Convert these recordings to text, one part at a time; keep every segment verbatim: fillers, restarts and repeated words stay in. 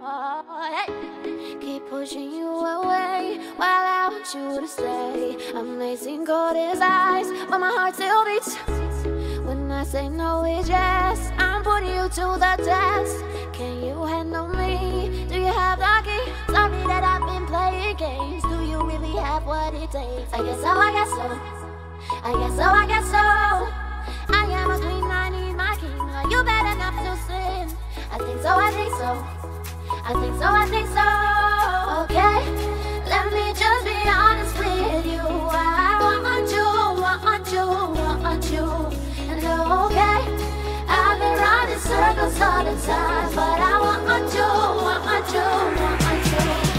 Keep pushing you away while I want you to stay. Amazing cold as ice, but my heart still beats. When I say no, it's yes. I'm putting you to the test. Can you handle me? Do you have the key? Sorry that I've been playing games. Do you really have what it takes? I guess so, I guess so. I guess so, I guess so. I am a queen, I need my king. Are you bad enough to sin? I think so, I think so. I think so, I think so. Okay, let me just be honest with you. I want you, want you, want you. And okay, I've been running circles all the time, but I want you, want you, want you.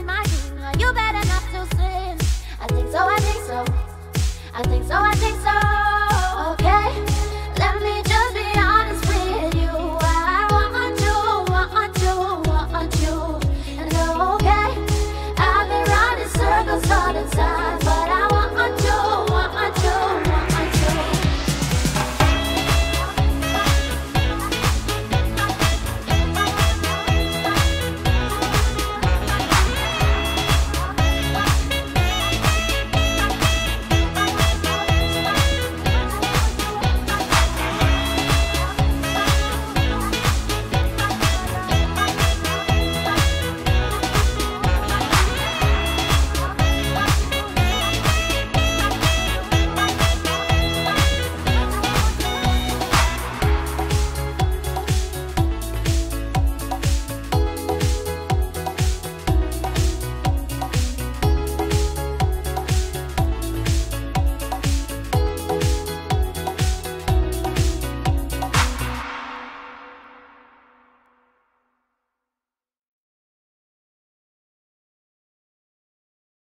I think so, I think so.